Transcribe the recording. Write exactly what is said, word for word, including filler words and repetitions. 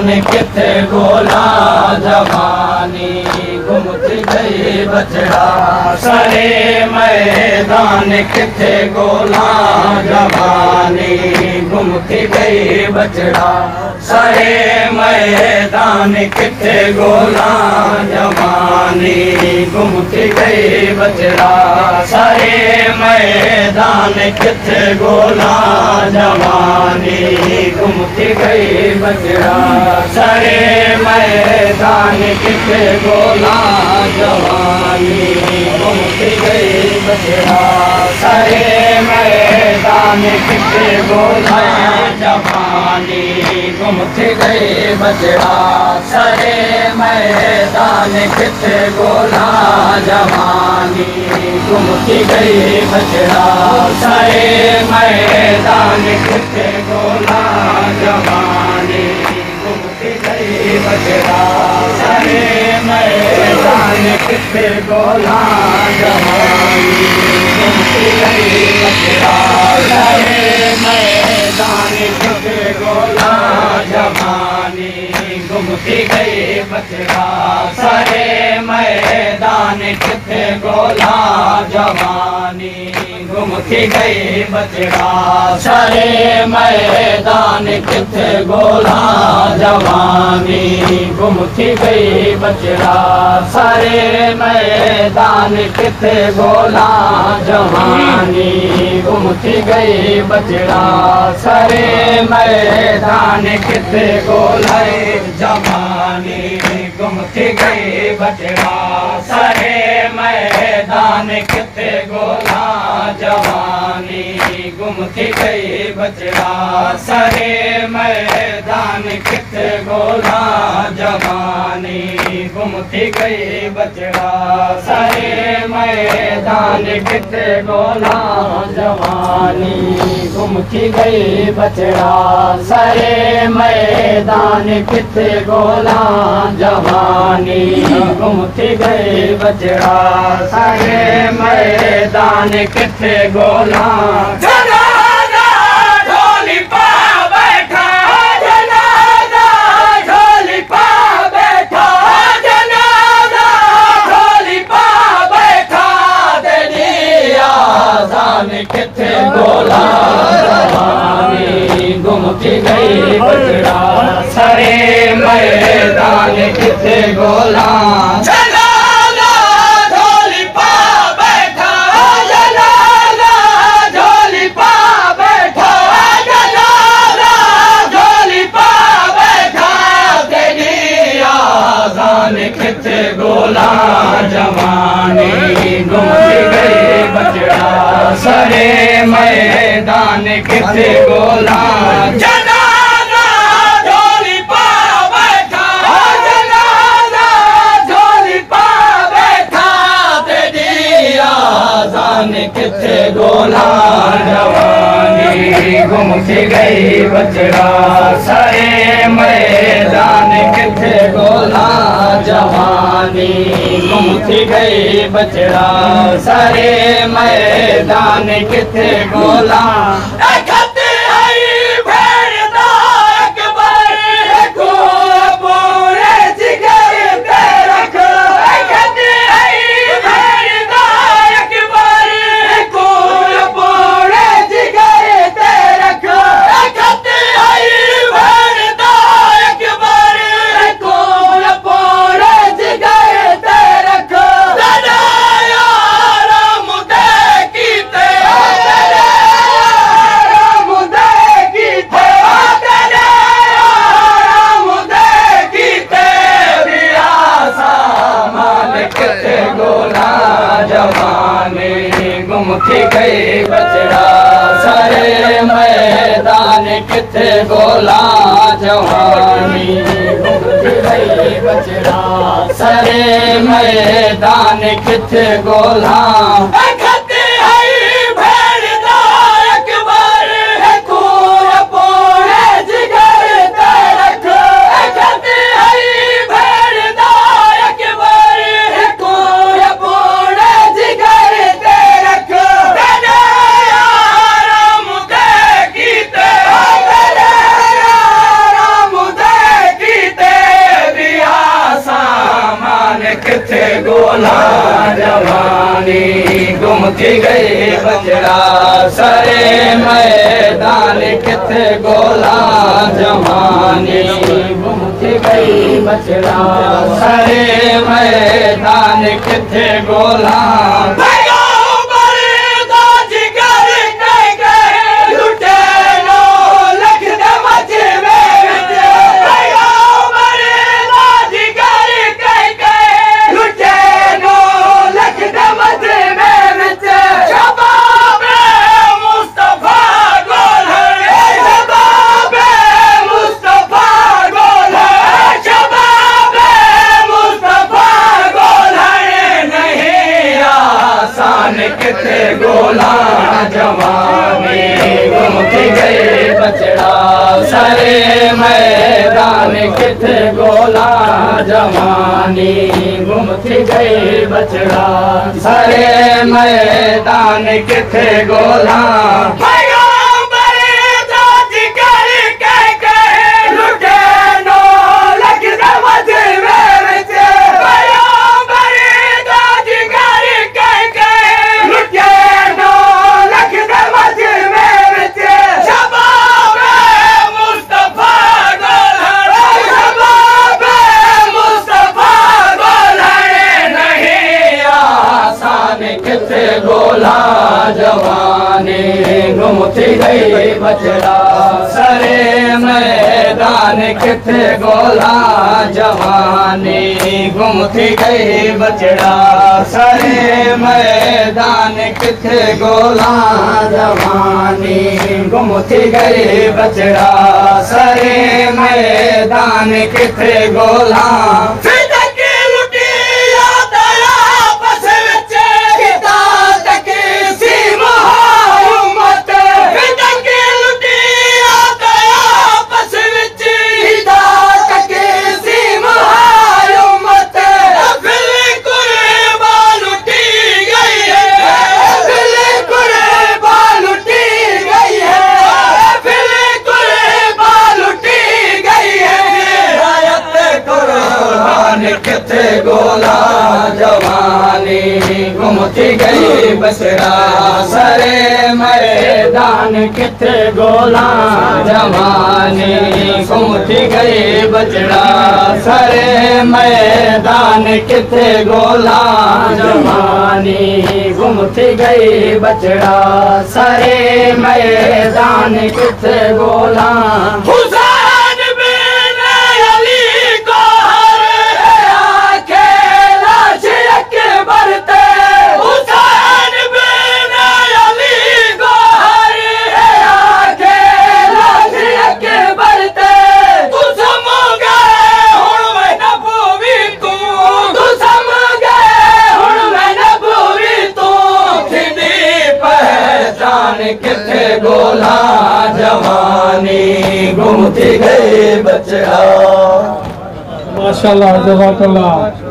मैदान किथे गोला जवानी घुमती गई बछड़ा सरे मैदान किथे गोला जवानी घुमती गई बछड़ा सरे मैदान किथे गोला जवानी घुमती गई बछड़ा सरे मैदान किथे गोला जवानी घुमती गई बछड़ा सरे मैदान किथे गोला जवानी घुमती गई बछड़ा सरे मैदान किथे गोला जवानी घुमती गई बछड़ा सरे मैदान किथे गोला जवानी घुमती गई बछड़ा सरे मैदान किथे गोला जवानी घुमती गई बछड़ा सरे मैदान किथे गोला जवानी घुमती गई बछड़ा सरे मैदान किथे गोला जवानी घुमती गई बछड़ा सरे मैदान किथे गोला जवानी घुमती गई बछड़ा सरे मैदान किथे गोला जवानी घुमती गई बछड़ा सरे मैदान किथे गोला जवानी घुमती गई बछड़ा सरे मैदान किथे गोला जवानी घुमती गई बछड़ा सरे मैदान किथे गोला जवानी घुमती गई बछड़ा सरे मैदान किथे गोला जवानी घुमती गई बछड़ा सरे मैदान किथे गोला जवानी घुमती गई बछड़ा सरे मैदान किथे गोला जवानी घुमती गई बछड़ा सरे मैदान किथे गोला जनाजा ढोली पा बैठा जनाजा ढोली पा बैठा जनाजा ढोली पा बैठा तेरी आजान किथे गोला जवानी घुमती गई बछड़ा सरे मैदान किथे गोला किथे गोला जवानी घुमती गई बछड़ा सरे मैदान किथे गोला जनाजा ढोली पा बैठा जनाजा ढोली पा बैठा तेरी आजान किथे गोला जवानी घुमती गई बछड़ा सरे मैदान किथे गोला जवानी घुमती गई बछड़ा सरे मैदान किथे गोला घुमती गई बछड़ा सरे मैदान किथे गोला जवानी घुमती गई बछड़ा सरे मैदान किथे गोला थी गई बचड़ा सारे मैदान किथे गोला जवानी गुम थी गई बचड़ा सारे मैदान किथे गोला किथे गोला जवानी गुम थी गई बचड़ा सारे मैदान किथे गोला जवानी गुम थी गई बचड़ा सारे मैदान किथे गोला गोला जवानी गुम थी गई बचड़ा सारे मैदान किथे गोला जवानी गुम थी गई बचड़ा सारे मैदान किथे गोला जवानी गुम थी गई बचड़ा सारे मैदान किथे गोला किथे गोला जवानी गुम थी गई बचड़ा सारे मैदान किथे गोला जवानी गुम थी गई बचड़ा सारे मैदान किथे गोला जवानी गुम थी गई बचड़ा सारे मैदान किथे गोला किथे गोला जवानी गुम थी गई बचड़ा। माशाल्लाह, जज़ाकल्लाह।